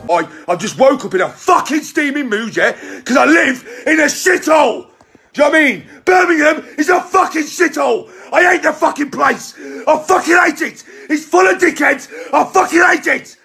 I just woke up in a fucking steaming mood, yeah? Because I live in a shithole! Do you know what I mean? Birmingham is a fucking shithole! I hate the fucking place! I fucking hate it! It's full of dickheads! I fucking hate it!